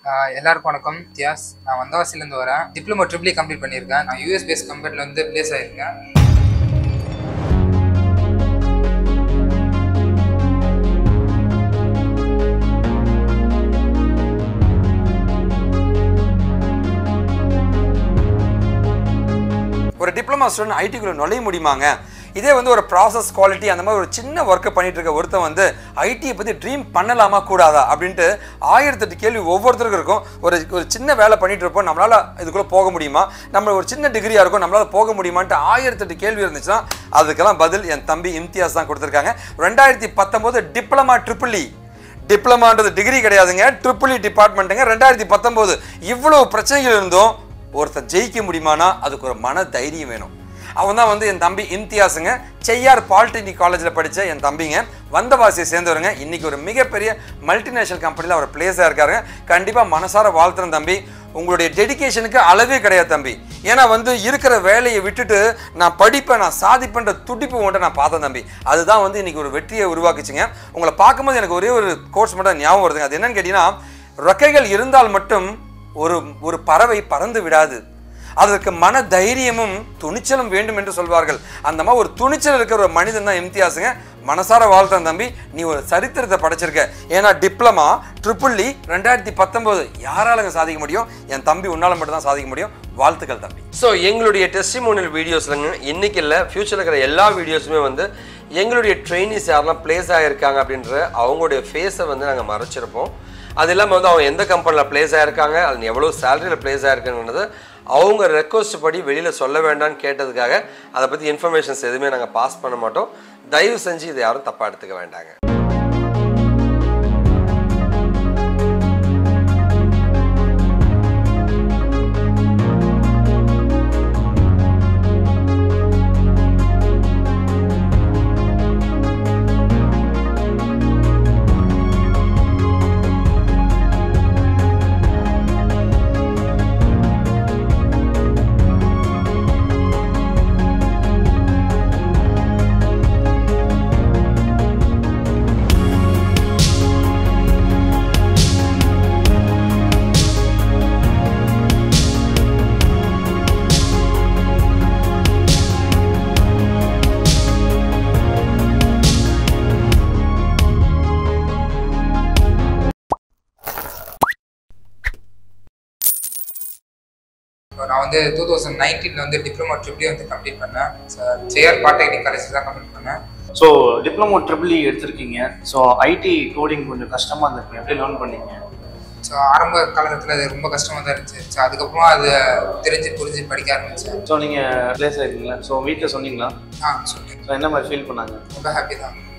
எல்லாருக்கும் வணக்கம். தியாஸ். நான் வந்தவாசிலேருந்து வரேன். டிப்ளமோ ட்ரிபிள் கம்ப்ளீட் பண்ணியிருக்கேன். நான் யூஎஸ் பேஸ் கம்பெனியில் வந்து பிளேஸ் ஆகியிருக்கேன். ஒரு டிப்ளமா ஸ்டூடெண்ட் ஐடிக்குள்ளே நுழைய முடியுமாங்க? இதே வந்து ஒரு ப்ராசஸ் குவாலிட்டி அந்த மாதிரி ஒரு சின்ன ஒர்க்கை பண்ணிட்டு இருக்க ஒருத்தன் வந்து ஐடியை பற்றி ட்ரீம் பண்ணலாமா கூடாதா அப்படின்ட்டு 1008 கேள்வி ஒவ்வொருத்தருக்கும் இருக்கும். ஒரு சின்ன வேலை பண்ணிட்டு இருப்போம், நம்மளால் இதுக்குள்ளே போக முடியுமா, நம்ம ஒரு சின்ன டிகிரியாக இருக்கும், நம்மளால் போக முடியுமான்ட்டு 1008 கேள்வி இருந்துச்சுன்னா அதுக்கெல்லாம் பதில் என் தம்பி இம்தியாஸ் தான் கொடுத்துருக்காங்க. 2019 டிப்ளமா ட்ரிபிள் டிப்ளமான்றது டிகிரி கிடையாதுங்க, ட்ரிபிள் டிபார்ட்மெண்ட்டுங்க. 2019 இவ்வளோ பிரச்சனைகள் இருந்தும் ஒருத்தர் ஜெயிக்க முடியுமானா அதுக்கு ஒரு மன தைரியம் வேணும். அவன் தான் வந்து என் தம்பி இம்தியாஸுங்க. செய்யார் பாலிடெக்னிக் காலேஜில் படித்த என் தம்பிங்க, வந்தவாசியை சேர்ந்தவருங்க. இன்றைக்கி ஒரு மிகப்பெரிய மல்டிநேஷனல் கம்பெனியில் அவர் பிளேஸாக இருக்காருங்க. கண்டிப்பாக மனசார வாழ்த்துறேன் தம்பி. உங்களுடைய டெடிக்கேஷனுக்கு அளவே கிடையாது தம்பி. ஏன்னா வந்து இருக்கிற வேலையை விட்டுட்டு நான் படிப்பேன், நான் சாதிப்பேன்ற துடிப்பு உங்கள்கிட்ட நான் பார்த்தேன் தம்பி. அதுதான் வந்து இன்றைக்கி ஒரு வெற்றியை உருவாக்குச்சுங்க. உங்களை பார்க்கும்போது எனக்கு ஒரே ஒரு கோர்ஸ் மட்டும் ஞாபகம் வருதுங்க. அது என்னன்னு கேட்டிங்கன்னா, ரெக்கைகள் இருந்தால் மட்டும் ஒரு பறவை பறந்து விடாது, அதற்கு மன தைரியமும் துணிச்சலும் வேண்டும் என்று சொல்வார்கள். அந்த மாதிரி ஒரு துணிச்சல் இருக்கிற ஒரு மனிதன் தான் இம்தியாஸுங்க. மனசார வாழ்த்தன் தம்பி, நீ ஒரு சரித்திரத்தை படைச்சிருக்க. ஏன்னா டிப்ளமா ட்ரிபிள் 2019 யாராலும் சாதிக்க முடியும்? என் தம்பி உன்னால மட்டும் தான் சாதிக்க முடியும். வாழ்த்துக்கள் தம்பி. ஸோ எங்களுடைய டெஸ்டிமோனியல் வீடியோஸ்லங்க இன்னைக்கு இல்லை, ஃபியூச்சரில் இருக்கிற எல்லா வீடியோஸுமே வந்து எங்களுடைய ட்ரெயினிஸ் யாரெல்லாம் பிளேஸ் ஆகியிருக்காங்க அப்படின்ற அவங்களுடைய ஃபேஸை வந்து நாங்கள் மறைச்சிருப்போம். அது இல்லாமல் வந்து அவங்க எந்த கம்பெனியில் பிளேஸ் ஆகிருக்காங்க, அது எவ்வளோ சேலரியில் பிளேஸ் ஆகிருக்குன்றது அவங்க ரெக்வஸ்ட் படி வெளியில் சொல்ல வேண்டாம்னு கேட்டதுக்காக அதை பற்றி இன்ஃபர்மேஷன்ஸ் எதுவுமே நாங்கள் பாஸ் பண்ண மாட்டோம். தயவு செஞ்சு இதை யாரும் தப்பாக எடுத்துக்க வேண்டாங்க. நான் வந்து 2019 வந்து டிப்ளமோ ட்ரிபிள் வந்து கம்ப்ளீட் பண்ணேன். செய்யார் பாலிடெக்னிக் காலேஜில் தான் கம்ப்ளீட் பண்ணேன். ஸோ டிப்ளமோ ட்ரிபிள் எடுத்திருக்கீங்க. ஸோ ஐடி கோடிங் கொஞ்சம் கஷ்டமாக இருந்திருக்கும், எப்படி லேர்ன் பண்ணீங்க? ஸோ ஆரம்ப காலகட்டத்தில் அது ரொம்ப கஷ்டமாக தான் இருந்துச்சு. ஸோ அதுக்கப்புறமா அதை தெரிஞ்சு புரிஞ்சு படிக்க ஆரம்பித்தேன். ஸோ நீங்கள் பிளேஸ் ஆகிருக்கீங்களா? ஸோ வீட்டில் சொன்னீங்களா? சொன்னேன். ஸோ என்ன மாதிரி ஃபீல் பண்ணாங்க? ரொம்ப ஹாப்பி தான்.